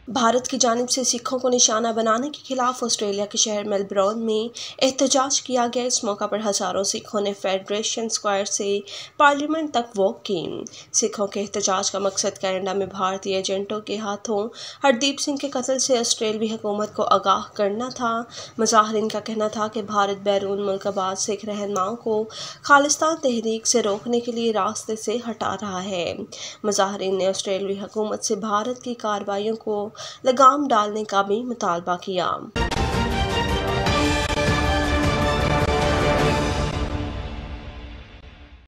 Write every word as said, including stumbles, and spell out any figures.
भारत की जानिब से सिखों को निशाना बनाने के खिलाफ ऑस्ट्रेलिया के शहर मेलबर्न में एहतजाज किया गया। इस मौका पर हजारों सिखों ने फेडरेशन स्क्वायर से पार्लियामेंट तक वॉक की। सिखों के एहतजाज का मकसद कनाडा में भारतीय एजेंटों के हाथों हरदीप सिंह के कत्ल से ऑस्ट्रेलियाई हुकूमत को आगाह करना था। मुजाहिरीन का कहना था कि भारत बैरून मुल्क आबाद सिख रहनुमाओं को खालिस्तान तहरीक से रोकने के लिए रास्ते से हटा रहा है। मुजाहिरीन ने ऑस्ट्रेलियाई हुकूमत से भारत की कार्रवाइयों को लगाम डालने का भी मुतालबा किया।